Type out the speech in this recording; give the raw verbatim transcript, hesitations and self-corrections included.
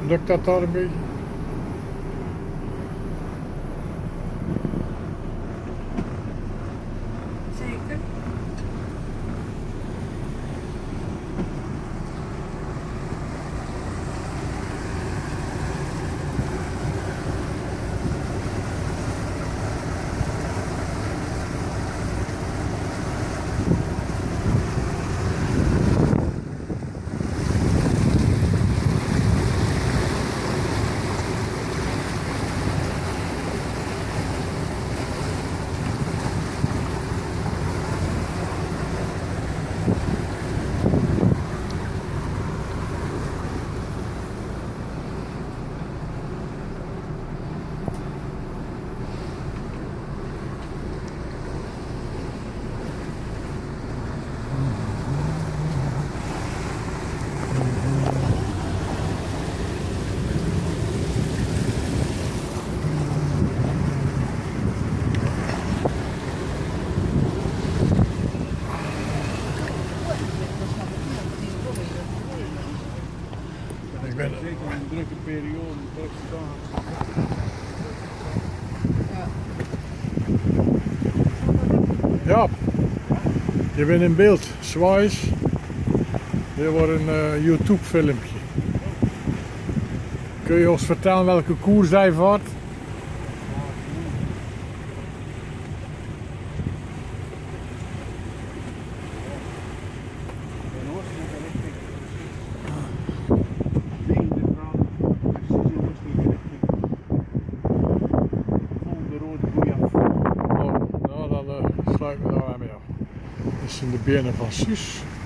Lukt dat daar een beetje? Zeker. Ik ben... Zeker in een drukke periode, de drukste dagen. Ja, je bent in beeld, zwaais. Dit wordt een uh, YouTube filmpje. Kun je ons vertellen welke koers hij vaart? Sluit me daar aan mee af. Dit zijn de benen van Suus.